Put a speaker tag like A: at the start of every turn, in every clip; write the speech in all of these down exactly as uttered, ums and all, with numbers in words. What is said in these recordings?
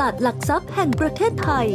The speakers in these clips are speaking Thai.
A: ลาดหลักทรัพย์แห่งประเทศไทย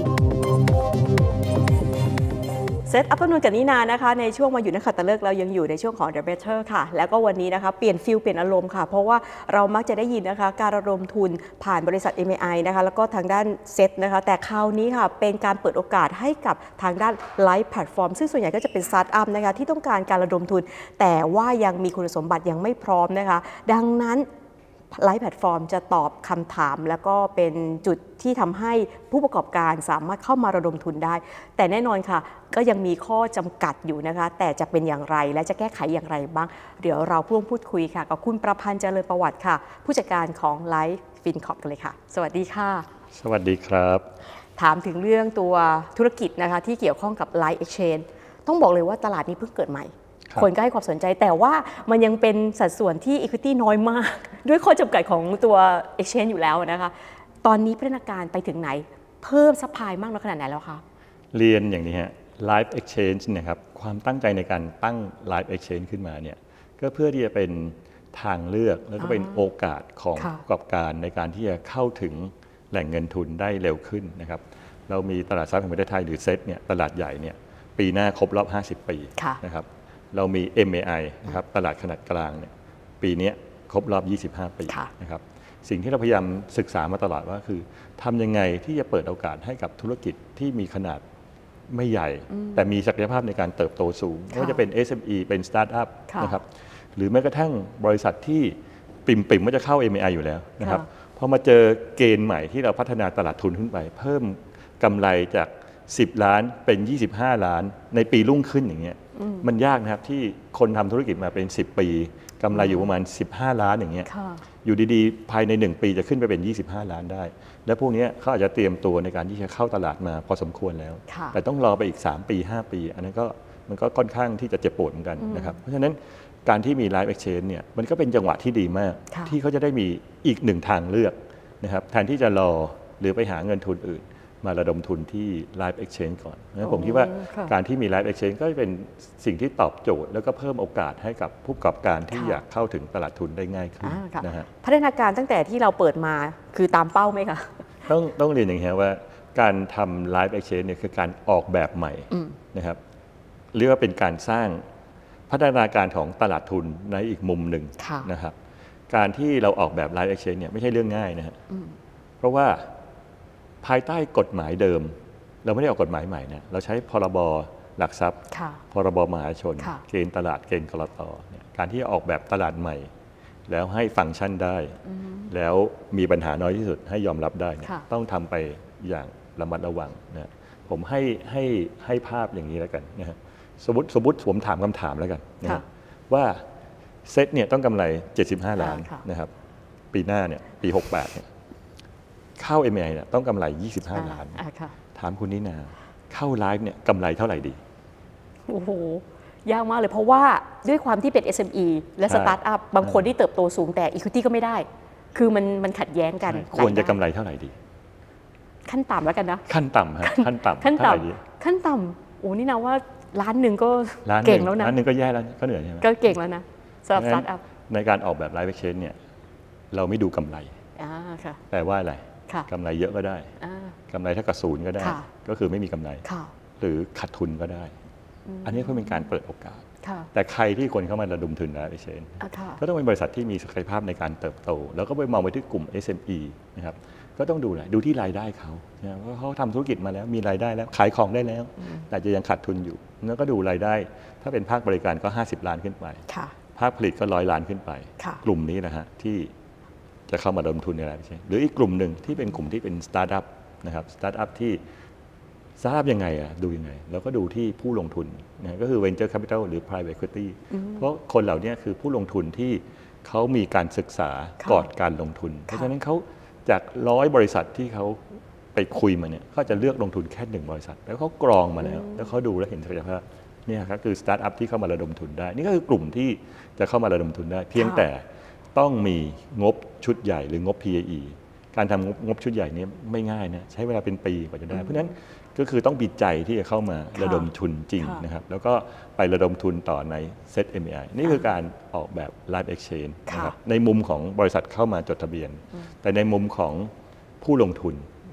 B: เซตอัพต้นทุนกับนินานะคะในช่วงมาอยู่นักขัตฤกษ์เรายังอยู่ในช่วงของ The Better ค่ะแล้วก็วันนี้นะคะเปลี่ยนฟิลเปลี่ยนอารมณ์ค่ะเพราะว่าเรามักจะได้ยินนะคะการระดมทุนผ่านบริษัท เอ็ม เอ ไอ นะคะแล้วก็ทางด้านเซตนะคะแต่คราวนี้ค่ะเป็นการเปิดโอกาสให้กับทางด้านไลฟ์แพลตฟอร์มซึ่งส่วนใหญ่ก็จะเป็นสตาร์ทอัพนะคะที่ต้องการการระดมทุนแต่ว่ายังมีคุณสมบัติยังไม่พร้อมนะคะดังนั้นไลฟ์แพลตฟอร์มจะตอบคำถามแล้วก็เป็นจุดที่ทำให้ผู้ประกอบการสามารถเข้ามาระดมทุนได้แต่แน่นอนค่ะก็ยังมีข้อจำกัดอยู่นะคะแต่จะเป็นอย่างไรและจะแก้ไขอย่างไรบ้างเดี๋ยวเราร่วมพูดคุยค่ะกับคุณประพันธ์เจริญประวัติค่ะผู้จัดการของ Life FinCorp กันเลยค่ะสวัสดีค่ะ
C: สวัสดีครับ
B: ถามถึงเรื่องตัวธุรกิจนะคะที่เกี่ยวข้องกับ Life Exchange ต้องบอกเลยว่าตลาดนี้เพิ่งเกิดใหม่คนก็ให้ความสนใจแต่ว่ามันยังเป็นสัดส่วนที่ equity น้อยมากด้วยข้อจำกัดของตัว exchange อยู่แล้วนะคะตอนนี้พัฒนาการไปถึงไหนเพิ่มซัพพลายมากน้อยขนาดไหนแล้วคะ
C: เรียนอย่างนี้ฮะ Live Exchange เนี่ยครับความตั้งใจในการตั้ง Live Exchange ขึ้นมาเนี่ยก็เพื่อที่จะเป็นทางเลือกแล้วก็เป็นโอกาสของผู้ประกอบการในการที่จะเข้าถึงแหล่งเงินทุนได้เร็วขึ้นนะครับเรามีตลาดทรัพย์แห่งประเทศไทยหรือเซ็ตเนี่ยตลาดใหญ่เนี่ยปีหน้าครบรอบห้าสิบปีนะครับเรามี เอ็ม เอ ไอ นะครับตลาดขนาดกลางเนี่ยปีนี้ครบรอบยี่สิบห้าปีนะครับสิ่งที่เราพยายามศึกษามาตลอดว่าคือทำยังไงที่จะเปิดโอกาสให้กับธุรกิจที่มีขนาดไม่ใหญ่แต่มีศักยภาพในการเติบโตสูงไม่ว่าจะเป็น เอส เอ็ม อี เป็นสตาร์ทอัพนะครับหรือแม้กระทั่งบริษัทที่ปิ่มปิ่มว่าจะเข้า เอ็ม เอ ไอ อยู่แล้วนะครับพอมาเจอเกณฑ์ใหม่ที่เราพัฒนาตลาดทุนขึ้นไปเพิ่มกำไรจากสิบล้านเป็นยี่สิบห้าล้านในปีรุ่งขึ้นอย่างเงี้ยมันยากนะครับที่คนทำธุรกิจมาเป็นสิบปีกำไรอยู่ประมาณสิบห้าล้านอย่างเงี้ยอยู่ดีๆภายในหนึ่งปีจะขึ้นไปเป็นยี่สิบห้าล้านได้และพวกนี้เขาอาจจะเตรียมตัวในการที่จะเข้าตลาดมาพอสมควรแล้วแต่ต้องรอไปอีกสามปีห้าปีอันนั้นก็มันก็ค่อนข้างที่จะเจ็บปวดเหมือนกันนะครับเพราะฉะนั้นการที่มี Live Exchange เนี่ยมันก็เป็นจังหวะที่ดีมากที่เขาจะได้มีอีกหนึ่งทางเลือกนะครับแทนที่จะรอหรือไปหาเงินทุนอื่นมาระดมทุนที่ Live Exchange ก่อนนะผมคิดว่าการที่มี Live Exchange ก็เป็นสิ่งที่ตอบโจทย์แล้วก็เพิ่มโอกาสให้กับผู้ประกอบการที่อยากเข้าถึงตลาดทุนได้ง่ายขึ้นนะฮะ
B: พัฒนาการตั้งแต่ที่เราเปิดมาคือตามเป้าไหมคะ
C: ต้องต้องเรียนอย่างนี้ว่าการทำ Live Exchange เนี่ยคือการออกแบบใหม่นะครับเรียกว่าเป็นการสร้างพัฒนาการของตลาดทุนในอีกมุมหนึ่งนะครับการที่เราออกแบบ Live Exchange เนี่ยไม่ใช่เรื่องง่ายนะฮะเพราะว่าภายใต้กฎหมายเดิมเราไม่ได้ออกกฎหมายใหม่นะเราใช้พรบหลักทรัพย์พรบมหาชนเกณฑ์ตลาดเกณฑ์กลตเนี่ยการที่ออกแบบตลาดใหม่แล้วให้ฟังก์ชันได้แล้วมีปัญหาน้อยที่สุดให้ยอมรับได้ต้องทำไปอย่างระมัดระวังนะผมให้ให้ให้ภาพอย่างนี้แล้วกันนะฮะสมมติสมมติผมถามคำถามแล้วกันนะว่าเซ็ตเนี่ยต้องกำไรเจ็ดสิบห้าล้านนะครับปีหน้าเนี่ยปีหกสิบแปดเนี่ยเข้า เอ็ม เอ ไอ เนี่ยต้องกำไรยี่สิบห้าล้านถามคุณนินาเข้าไลฟ์เนี่ยกำไรเท่าไหร่ดี
B: โอ้โหยากมากเลยเพราะว่าด้วยความที่เป็น เอส เอ็ม อี และสตาร์ทอัพบางคนที่เติบโตสูงแต่ equity ก็ไม่ได้คือมันมันขัดแย้งกัน
C: ควรจะกำไรเท่าไหร่ดี
B: ขั้นต่ำแล้วกันนะ
C: ขั้นต่ำฮะขั้นต่ำ
B: ขั้นต่ำขั้นต่ำโอ้นี่นะว่าล้านหนึ่งก็เก่งแล้วนะ
C: ล้านหนึ่งก็แย่แล้วก็เหนื่อยใช่ไหม
B: ก็เก่งแล้วนะสำหรับสตาร์ทอัพ
C: ในการออกแบบไลฟ์เอ็กซ์เชนจ์เนี่ยเราไม่ดูกำไรแปลว่าอะไรกำไรเยอะก็ได้กำไรเท่ากับศูนย์ก็ได้ก็คือไม่มีกำไรหรือขาดทุนก็ได้อันนี้ก็เป็นการเปิดโอกาสแต่ใครที่คนเข้ามาระดมทุนนะไอเชนก็ต้องเป็นบริษัทที่มีศักยภาพในการเติบโตแล้วก็ไปมองไปที่กลุ่ม เอส เอ็ม อี นะครับก็ต้องดูดูที่รายได้เขาเพราะเขาทำธุรกิจมาแล้วมีรายได้แล้วขายของได้แล้วแต่จะยังขาดทุนอยู่แล้วก็ดูรายได้ถ้าเป็นภาคบริการก็ห้าสิบล้านขึ้นไปภาคผลิตก็ร้อยล้านขึ้นไปกลุ่มนี้นะฮะที่จะเข้ามาระดมทุนในอะไรใช่หรืออีกกลุ่มหนึ่งที่เป็นกลุ่มที่เป็นสตาร์ทอัพนะครับสตาร์ทอัพที่สตาร์ทอัพยังไงอะดูยังไงแล้วก็ดูที่ผู้ลงทุนนะก็คือ venture capital หรือ private equity เพราะคนเหล่านี้คือผู้ลงทุนที่เขามีการศึกษาก่อนการลงทุนเพราะฉะนั้นเขาจากร้อยบริษัทที่เขาไปคุยมาเนี่ยเขาจะเลือกลงทุนแค่หนึ่งบริษัทแล้วเขากรองมาแล้วแล้วเขาดูแล้วเห็นศักยภาพนี่ครับคือสตาร์ทอัพที่เข้ามาระดมทุนได้นี่ก็คือกลุ่มที่จะเข้ามาระดมทุนได้เพียงแต่ต้องมีงบชุดใหญ่หรืองบ พี เอ อี การทำงบชุดใหญ่นี้ไม่ง่ายนะใช้เวลาเป็นปีกว่าจะได้เพราะฉะนั้นก็คือต้องมีใจที่จะเข้ามาระดมทุนจริงนะครับแล้วก็ไประดมทุนต่อในเซ็ต เอ็ม เอ ไอ นี่คือการออกแบบ Live Exchange นะครับในมุมของบริษัทเข้ามาจดทะเบียนแต่ในมุมของผู้ลงทุน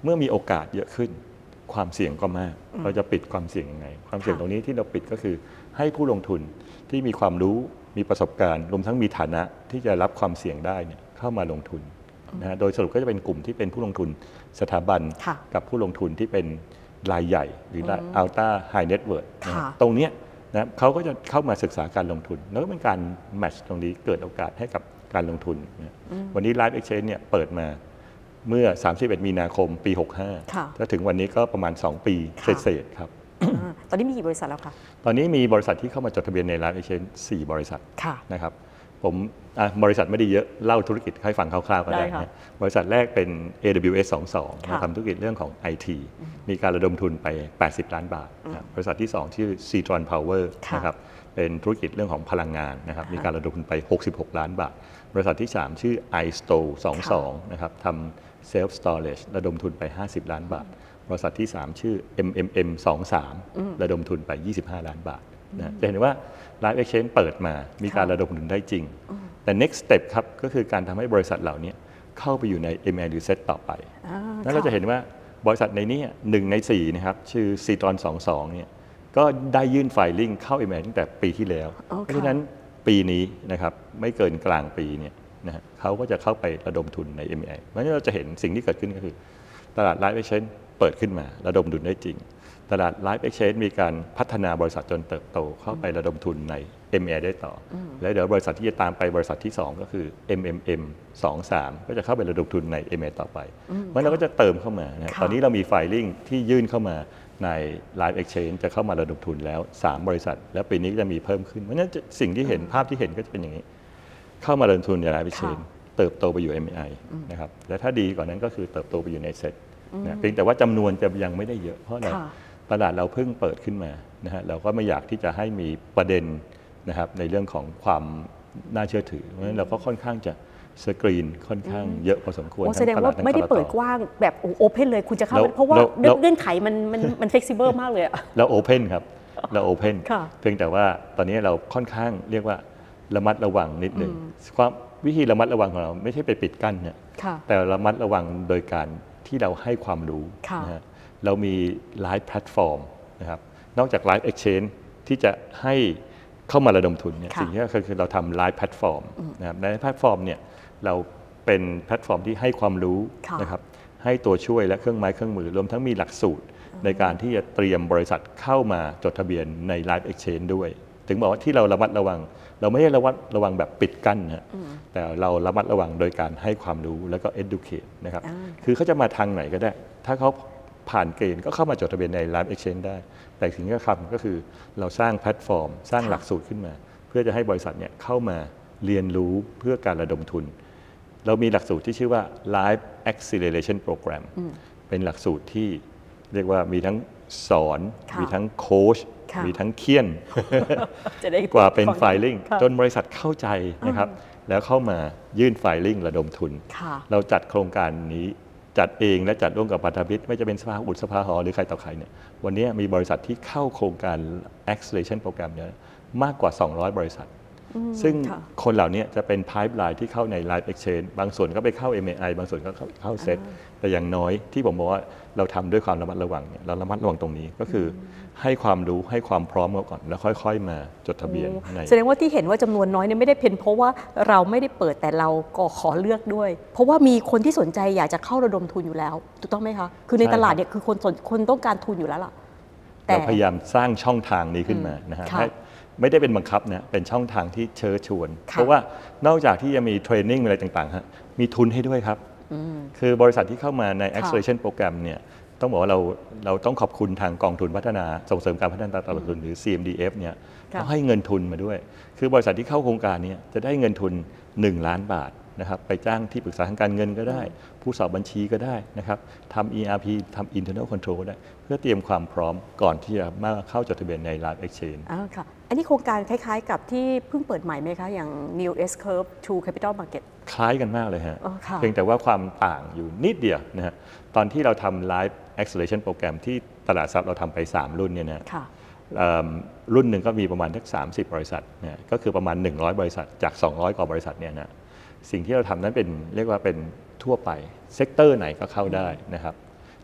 C: เมื่อมีโอกาสเยอะขึ้นความเสี่ยงก็มากเราจะปิดความเสี่ยงยังไงความเสี่ยงตรงนี้ที่เราปิดก็คือให้ผู้ลงทุนที่มีความรู้มีประสบการณ์รวมทั้งมีฐานะที่จะรับความเสี่ยงได้เนี่ยเข้ามาลงทุนนะฮะโดยสรุปก็จะเป็นกลุ่มที่เป็นผู้ลงทุนสถาบันกับผู้ลงทุนที่เป็นรายใหญ่หรืออัลต้าไฮเน็ตเวิร์ธตรงนี้นะเขาก็จะเข้ามาศึกษาการลงทุนแล้วก็เป็นการแมทช์ตรงนี้เกิดโอกาสให้กับการลงทุนนะวันนี้ Live Exchange เนี่ยเปิดมาเมื่อสามสิบเอ็ดมีนาคมปีหกสิบห้าแล้วถึงวันนี้ก็ประมาณสองปีเศษๆครับ
B: ตอนนี้มีกี่บริษัทแล้วคะ
C: ตอนนี้มีบริษัทที่เข้ามาจดทะเบียนใน Live Exchange สี่บริษัทนะครับผมบริษัทไม่ได้เยอะเล่าธุรกิจให้ฟังคร่าวๆก็ได้นะบริษัทแรกเป็น เอ ดับเบิลยู เอส สองสิบสองทำธุรกิจเรื่องของ ไอ ที มีการระดมทุนไปแปดสิบล้านบาทบริษัทที่สองชื่อ Citron Power นะครับเป็นธุรกิจเรื่องของพลังงานนะครับมีการระดมทุนไปหกสิบหกล้านบาทบริษัทที่สามชื่อ iStore สองสิบสองนะครับทำ Self Storage ระดมทุนไปห้าสิบล้านบาทบริษัทที่สามชื่อ เอ็ม เอ็ม เอ็ม สองสิบสามระดมทุนไปยี่สิบห้าล้านบาทนะจะเห็นว่า Live Exchange เปิดมามีการระดมทุนได้จริงแต่ next step ครับก็คือการทำให้บริษัทเหล่านี้เข้าไปอยู่ใน เอ็ม เอ หรือ Set ต่อไปนั้นเราจะเห็นว่าบริษัทในนี้หนึ่งในสี่นะครับชื่อ Citron สองสิบสองเนี่ยก็ได้ยื่นไฟลิ่งเข้า เอ็ม เอ ตั้งแต่ปีที่แล้วเพราะฉะนั้นปีนี้นะครับไม่เกินกลางปีเนี่ยนะฮะเขาก็จะเข้าไประดมทุนใน เอ็ม เอ เพราะฉะนั้นเราจะเห็นสิ่งที่เกิดขึ้นก็คือตลาด Live Exchange เปิดขึ้นมาระดมทุนได้จริงตลาด Live Exchange มีการพัฒนาบริษัทจนเติบโตเข้าไประดมทุนใน เอ็ม เอ ได้ต่อแล้วเดี๋ยวบริษัทที่จะตามไปบริษัทที่สองก็คือ เอ็ม เอ็ม เอ็ม สองสิบสามก็จะเข้าไประดมทุนใน เอ็ม เอ ต่อไปเพราะเราก็จะเติมเข้ามานะตอนนี้เรามีไฟลิ่งที่ยื่นเข้ามาใน Live Exchange จะเข้ามาระดมทุนแล้วสามบริษัทแล้วปีนี้จะมีเพิ่มขึ้นเพราะฉะนั้นสิ่งที่เห็นภาพที่เห็นก็จะเป็นอย่างนี้เข้ามาระดมทุนใน Live Exchange เติบโตไปอยู่ เอ็ม เอ นะครับและถ้าดีกว่านั้นก็คือเติบโตไปอยู่ในเซ็ตนะเพียงแต่ว่าจำนวนจะยังไม่ได้เยอะเพราะอะไรตลาดเราเพิ่งเปิดขึ้นมานะฮะเราก็ไม่อยากที่จะให้มีประเด็นนะครับในเรื่องของความน่าเชื่อถือเพราะฉะนั้นเราก็ค่อนข้างจะสกรีนค่อนข้างเยอะพอสมควร
B: แสดงว่าไม่ได้เปิดกว้างแบบโอเพนเลยคุณจะเข้าเพราะว่าเงื่อนไขมันมันมันเฟกซิเบิลมากเลยอะ
C: เราโอเพนครับเราโอเพนเพียงแต่ว่าตอนนี้เราค่อนข้างเรียกว่าระมัดระวังนิดหนึ่งความวิธีระมัดระวังของเราไม่ใช่ไปปิดกั้นเนี่ยแต่ระมัดระวังโดยการที่เราให้ความรู้นะฮะเรามีไลฟ์แพลตฟอร์มนะครับนอกจากไลฟ์เอ็กชแนนจ์ที่จะให้เข้ามาระดมทุนเนี่ยสิ่งที่คือเราทำไลฟ์แพลตฟอร์มนะครับในแพลตฟอร์มเนี่ยเราเป็นแพลตฟอร์มที่ให้ความรู้นะครับให้ตัวช่วยและเครื่องไม้เครื่องมือรวมทั้งมีหลักสูตรในการที่จะเตรียมบริษัทเข้ามาจดทะเบียนใน Live Exchange ด้วยถึงบอกว่าที่เราระมัดระวังเราไม่ได้ระมัดระวังแบบปิดกั้นนะแต่เราระมัดระวังโดยการให้ความรู้แล้วก็ educate นะครับคือเขาจะมาทางไหนก็ได้ถ้าเขาผ่านเกณฑ์ก็เข้ามาจดทะเบียนใน Live Exchange ได้แต่สิ่งที่เราทำก็คือเราสร้างแพลตฟอร์มสร้างหลักสูตรขึ้นมาเพื่อจะให้บริษัทเนี่ยเข้ามาเรียนรู้เพื่อการระดมทุนเรามีหลักสูตรที่ชื่อว่า Live Acceleration Program เป็นหลักสูตรที่เรียกว่ามีทั้งสอนมีทั้งโค้ชมีทั้งเคี่ยนกว่าเป็นไฟลิ่งจนบริษัทเข้าใจนะครับแล้วเข้ามายื่นไฟลิ่งระดมทุนเราจัดโครงการนี้จัดเองและจัดร่วมกับพันธมิตรไม่จะเป็นสภาอุตสภาหอหรือใครต่อใครเนี่ยวันนี้มีบริษัทที่เข้าโครงการ Acceleration Program เนี่ยมากกว่าสองร้อยบริษัทซึ่งคนเหล่านี้จะเป็น pipeline ที่เข้าใน Live Exchange บางส่วนก็ไปเข้า เอ็ม เอ ไอ บางส่วนก็เข้าเซ็ตแต่อย่างน้อยที่ผมบอกว่าเราทำด้วยความระมัดระวังเนี่ยเราระมัดระวังตรงนี้ก็คือให้ความรู้ให้ความพร้อมก่อนแล้วค่อยๆมาจดทะเบียนใน
B: แสดงว่าที่เห็นว่าจำนวนน้อยเนี่ยไม่ได้เป็นเพราะว่าเราไม่ได้เปิดแต่เราก็ขอเลือกด้วยเพราะว่ามีคนที่สนใจอยากจะเข้าระดมทุนอยู่แล้วถูกต้องไหมคะคือในตลาดเนี่ยคือคนสนคนต้องการทุนอยู่แล้วล่ะ
C: แต่เราพยายามสร้างช่องทางนี้ขึ้นมานะฮะไม่ได้เป็นบังคับนะเป็นช่องทางที่เชิญชวนเพราะว่านอกจากที่จะมีเทรนนิ่งอะไรต่างๆฮะมีทุนให้ด้วยครับคือบริษัทที่เข้ามาใน Acceleration Program เนี่ยต้องบอกว่าเราเราต้องขอบคุณทางกองทุนพัฒนาส่งเสริมการพัฒนาตลาดทุนหรือ ซี เอ็ม ดี เอฟ เนี่ยเขาให้เงินทุนมาด้วยคือบริษัทที่เข้าโครงการนี้จะได้เงินทุนหนึ่งล้านบาทนะครับไปจ้างที่ปรึกษาทางการเงินก็ได้ผู้สอบบัญชีก็ได้นะครับทำ อี อาร์ พี ทำ Internal Control ก็ได้เพื่อเตรียมความพร้อมก่อนที่จะมาเข้าจดทะเบียนใน Live Exchange
B: อ๋อค่ะอันนี้โครงการคล้ายๆกับที่เพิ่งเปิดใหม่ไหมคะอย่าง New S Curve True Capital Market
C: คล้ายกันมากเลยฮะเพียงแต่ว่าความต่างอยู่นิดเดียวนะฮะตอนที่เราทำ Live Acceleration Program ที่ตลาดทรัพย์เราทำไปสามรุ่นเนี่ยนะรุ่นหนึ่งก็มีประมาณสักสามสิบบริษัทเนี่ยก็คือประมาณหนึ่งร้อยบริษัทจากสองร้อยกว่าบริษัทเนี่ยนะสิ่งที่เราทำนั้นเป็นเรียกว่าเป็นทั่วไปเซกเตอร์ไหนก็เข้าได้นะครับ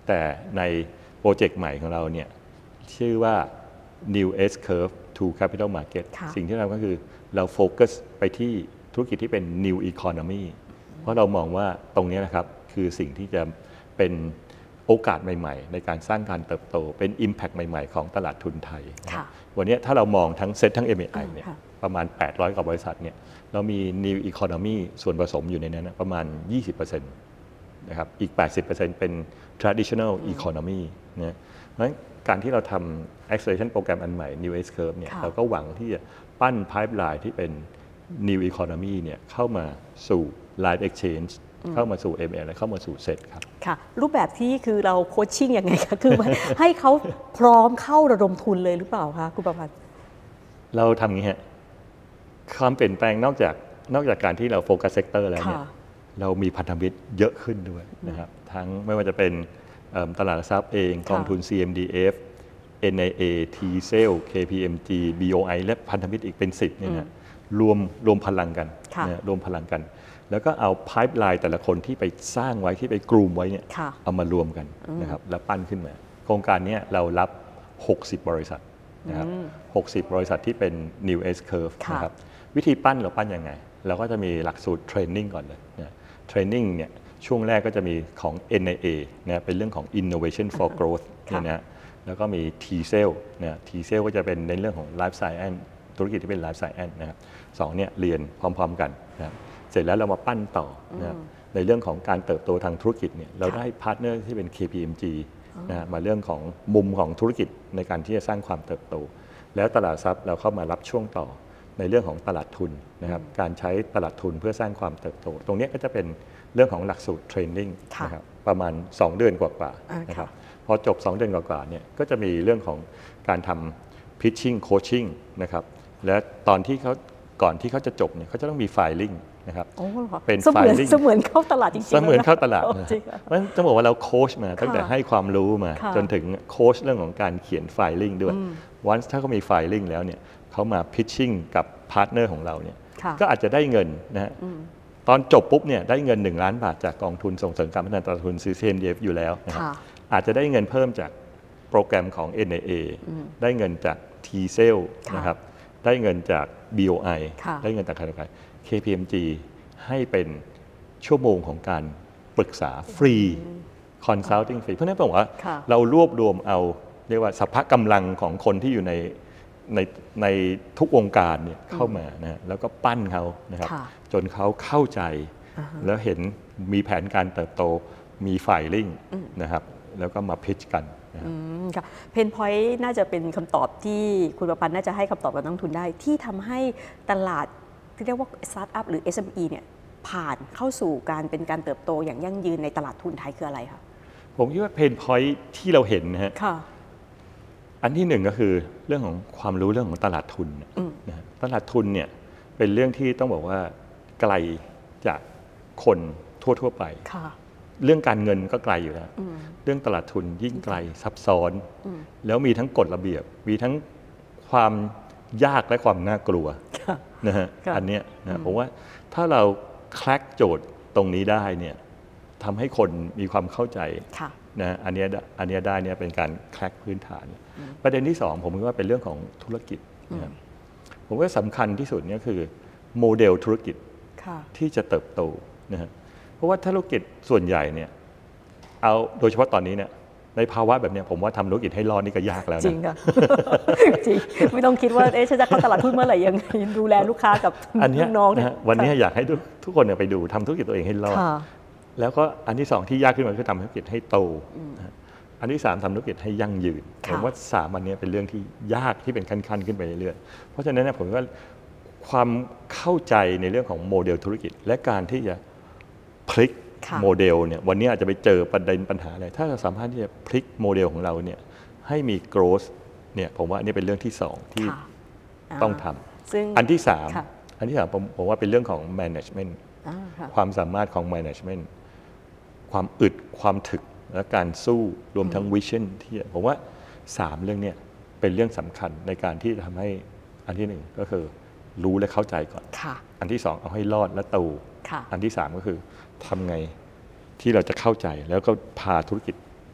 C: แต่ในโปรเจกต์ใหม่ของเราเนี่ยชื่อว่า New S Curve to Capital Market สิ่งที่เราก็คือเราโฟกัสไปที่ธุรกิจที่เป็น New Economy เพราะเรามองว่าตรงนี้นะครับคือสิ่งที่จะเป็นโอกาสใหม่ๆในการสร้างการเติบโตเป็น Impact ใหม่ๆของตลาดทุนไทยวันนี้ถ้าเรามองทั้งเซ็ตทั้ง เอ็ม เอ ไอ เนี่ยประมาณแปดร้อยกว่าบริษัทเนี่ยเรามี New Economy ส่วนผสมอยู่ในนั้นประมาณ ยี่สิบเปอร์เซ็นต์ นะครับอีก แปดสิบเปอร์เซ็นต์ เป็น traditional economy นะเพราะฉะนั้นการที่เราทำ acceleration โปรแกรมอันใหม่ New S Curve เนี่ยเราก็หวังที่จะปั้น pipeline ที่เป็น new economy เนี่ยเข้ามาสู่ live exchange เข้ามาสู่ เอ็ม เอ และเข้ามาสู่เซ็ตครับ
B: ค่ะรูปแบบที่คือเราโคชชิ่งยังไงคะคือ ให้เขาพร้อมเข้าระดมทุนเลยหรือเปล่าคะคุณประพันธ์
C: เราทำอย่างนี้ฮะความเปลี่ยนแปลงนอกจากนอกจากการที่เราโฟกัสเซกเตอร์แล้วเนี่ยเรามีพันธมิตรเยอะขึ้นด้วยนะครับทั้งไม่ว่าจะเป็นตลาดทรัพย์เองกองทุน ซี เอ็ม ดี เอฟ เอ็น ไอ เอ ที เซล เค พี เอ็ม จี บี โอ ไอ และพันธมิตรอีกเป็นสิบเนี่ยนะรวมรวมพลังกันนะรวมพลังกันแล้วก็เอาไพป์ไลน์แต่ละคนที่ไปสร้างไว้ที่ไปกลุ่มไว้เนี่ยเอามารวมกันนะครับแล้วปั้นขึ้นมาโครงการนี้เรารับหกสิบบริษัทนะครับหกสิบบริษัทที่เป็น New S Curve นะครับวิธีปั้นเราปั้นยังไงเราก็จะมีหลักสูตรเทรนนิ่งก่อนเลยนะเทรนนิ่งเนี่ยช่วงแรกก็จะมีของ เอ็น ไอ เอ นะเป็นเรื่องของ Innovation for Growth เนี่ยนะแล้วก็มี T C E L นะ T C E L ก็จะเป็นในเรื่องของ Life Science ธุรกิจที่เป็น Life Science นะครับสองเนี่ยเรียนพร้อมๆกันนะครับเสร็จแล้วเรามาปั้นต่อนะครับในเรื่องของการเติบโตทางธุรกิจเนี่ยเราได้พาร์ทเนอร์ที่เป็น เค พี เอ็ม จี นะมาเรื่องของมุมของธุรกิจในการที่จะสร้างความเติบโตแล้วตลาดทรัพย์เราเข้ามารับช่วงต่อในเรื่องของตลาดทุนนะครับการใช้ตลาดทุนเพื่อสร้างความเติบโตตรงนี้ก็จะเป็นเรื่องของหลักสูตรเทรนนิ่งนะครับประมาณสองเดือนกว่าๆนะครับพอจบสองเดือนกว่าๆเนี่ยก็จะมีเรื่องของการทำ pitching coaching นะครับและตอนที่เขาก่อนที่เขาจะจบเนี่ยเขาจะต้องมี filing นะครับ
B: เป็นไฟลิ่งเสมือนเข้าตลาดจริงๆ
C: เสมือนเข้าตลาดนะเพราะฉะนั้นจะบอกว่าเราโค้ชมาตั้งแต่ให้ความรู้มาจนถึงโค้ชเรื่องของการเขียนไฟลิ่งด้วยวันถ้าเขามีไฟลิ่งแล้วเนี่ยเขามาพิชชิ่งกับพาร์ทเนอร์ของเราเนี่ยก็อาจจะได้เงินนะฮะตอนจบปุ๊บเนี่ยได้เงินหนึ่งล้านบาทจากกองทุนส่งเสริมการพัฒนาตลาดทุน ซี เอ็ม ดี เอฟ อยู่แล้วนะครับอาจจะได้เงินเพิ่มจากโปรแกรมของ เอ็น ไอ เอ ได้เงินจาก T C E L นะครับได้เงินจาก บี โอ ไอ ได้เงินจากใครต่อใคร เค พี เอ็ม จี ให้เป็นชั่วโมงของการปรึกษาฟรี consulting ฟรีเพราะฉะนั้นผมว่าเรารวบรวมเอาเรียกว่าสัพพะกำลังของคนที่อยู่ในในในทุกวงการเนี่ยเข้ามานะแล้วก็ปั้นเขานะครับจนเขาเข้าใจแล้วเห็นมีแผนการเติบโตมีไฟลิ่งนะครับแล้วก็มาพิชกัน
B: ค่ะเพนพอยต์น่าจะเป็นคำตอบที่คุณประพันธ์น่าจะให้คำตอบกับนักลงทุนได้ที่ทำให้ตลาดที่เรียกว่าสตาร์ทอัพหรือ เอส เอ็ม อี เนี่ยผ่านเข้าสู่การเป็นการเติบโตอย่างยั่งยืนในตลาดทุนไทยคืออะไรคะ
C: ผมคิดว่าเพนพอยต์ที่เราเห็นนะฮะอันที่หนึ่งก็คือเรื่องของความรู้เรื่องของตลาดทุนนะตลาดทุนเนี่ยเป็นเรื่องที่ต้องบอกว่าไกลจากคนทั่วๆไปเรื่องการเงินก็ไกลอยู่แล้วเรื่องตลาดทุนยิ่งไกลซับซ้อนแล้วมีทั้งกฎระเบียบมีทั้งความยากและความน่ากลัวนะฮะอันเนี้ยนะผมว่าถ้าเราแคร็กโจทย์ตรงนี้ได้เนี่ยทำให้คนมีความเข้าใจนะอันนี้อันนี้ได้เนี่ยเป็นการแคร็กพื้นฐานประเด็นที่สองผมคิดว่าเป็นเรื่องของธุรกิจนะผมว่าสำคัญที่สุดเนี่ยคือโมเดลธุรกิจที่จะเติบโตนะฮะเพราะว่าธุรกิจส่วนใหญ่เนี่ยเอาโดยเฉพาะตอนนี้เนี่ยในภาวะแบบนี้ผมว่าทำธุรกิจให้รอดนี่ก็ยากแล้วนะ
B: จริงค่ะจริงไม่ต้องคิดว่าเอ๊ะฉันจะเข้าตลาดหุ้นเมื่อไหร่ยังไงดูแลลูกค้ากับน้องๆเนี่ย
C: วันนี้อยากให้ทุกคนไปดูทำธุรกิจตัวเองให้รอดแล้วก็อันที่สองที่ยากขึ้นมาคือทำธุรกิจให้โตอันที่สามทำธุรกิจให้ยั่งยืนผมว่าสามอันนี้เป็นเรื่องที่ยากที่เป็นขั้นๆขึ้นไปเรื่อยๆเพราะฉะนั้นผมว่าความเข้าใจในเรื่องของโมเดลธุรกิจและการที่จะพลิกโมเดลเนี่ยวันนี้อาจจะไปเจอประเด็นปัญหาอะไรถ้าเราสามารถที่จะพลิกโมเดลของเราเนี่ยให้มี growth เนี่ยผมว่านี่เป็นเรื่องที่สองที่ต้องทำอันที่สามอันที่สามผมผมว่าเป็นเรื่องของ management ความสามารถของ management ความอึดความถึกและการสู้รวมทั้ง vision ที่ผมว่าสามเรื่องเนี่ยเป็นเรื่องสำคัญในการที่จะทำให้อันที่หนึ่งก็คือรู้และเข้าใจก่อนอันที่สองเอาให้รอดและโตอันที่สามก็คือทำไงที่เราจะเข้าใจแล้วก็พาธุรกิจ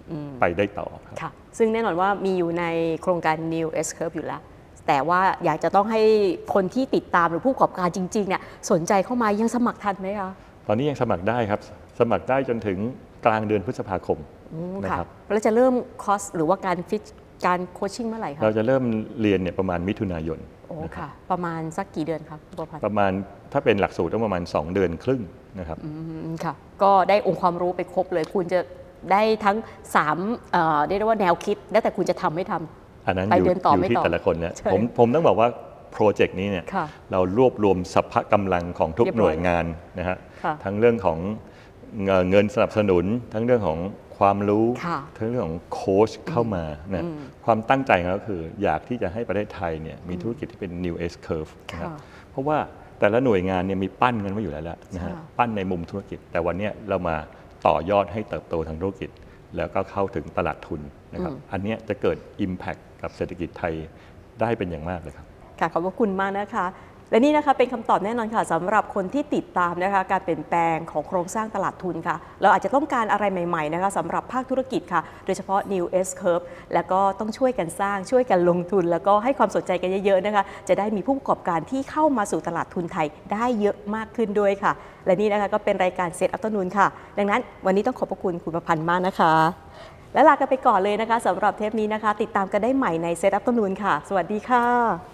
C: ไปได้ต่อครับ
B: ค่ะซึ่งแน่นอนว่ามีอยู่ในโครงการ New S Curve อยู่แล้วแต่ว่าอยากจะต้องให้คนที่ติดตามหรือผู้ประกอบการจริงๆเนี่ยสนใจเข้ามายังสมัครทันไหมคะ
C: ตอนนี้ยังสมัครได้ครับสมัครได้จนถึงกลางเดือนพฤษภาคมนะครับ
B: แล้วจะเริ่มคอร์สหรือว่าการฟิตการโคชชิ่งเมื่อไหร่คะ
C: เราจะเริ่มเรียนเนี่ยประมาณมิถุนายน
B: โอ้ค่ะประมาณสักกี่เดือนครับ
C: ประมาณถ้าเป็นหลักสูตรต้องประมาณสองเดือนครึ่งนะครับ
B: ค่ะก็ได้องค์ความรู้ไปครบเลยคุณจะได้ทั้งสามเอ่อเรียกได้ว่าแนวคิดแล้วแต่คุณจะทำไม่ท
C: ำอันนั้นอยู่อยู่ที่แต่ละคนเนี่ยผมผมต้องบอกว่าโปรเจกต์นี้เนี่ยเรารวบรวมสรรพกำลังของทุกหน่วยงานนะฮะทั้งเรื่องของเงินสนับสนุนทั้งเรื่องของความรู้ทั้งเรื่องของโค้ชเข้ามานะความตั้งใจก็คืออยากที่จะให้ประเทศไทยเนี่ยมีธุรกิจที่เป็น New S Curve นะครับเพราะว่าแต่ละหน่วยงานเนี่ยมีปั้นกันไว้อยู่แล้วนะฮะปั้นในมุมธุรกิจแต่วันนี้เรามาต่อยอดให้เติบโตทางธุรกิจแล้วก็เข้าถึงตลาดทุนนะครับอันนี้จะเกิด Impact กับเศรษฐกิจไทยได้เป็นอย่างมากเลยครับ
B: ค่ะขอบคุณมากนะคะและนี่นะคะเป็นคำตอบแน่นอนค่ะสำหรับคนที่ติดตามนะคะการเปลี่ยนแปลงของโครงสร้างตลาดทุนค่ะเราอาจจะต้องการอะไรใหม่ๆนะคะสำหรับภาคธุรกิจค่ะโดยเฉพาะ New S Curve แล้วก็ต้องช่วยกันสร้างช่วยกันลงทุนแล้วก็ให้ความสนใจกันเยอะๆนะคะจะได้มีผู้ประกอบการที่เข้ามาสู่ตลาดทุนไทยได้เยอะมากขึ้นด้วยค่ะและนี่นะคะก็เป็นรายการ Set Afternoon ค่ะดังนั้นวันนี้ต้องขอบพระคุณคุณประพันธ์มากนะคะและลากันไปก่อนเลยนะคะสำหรับเทปนี้นะคะติดตามกันได้ใหม่ใน Set Afternoon ค่ะสวัสดีค่ะ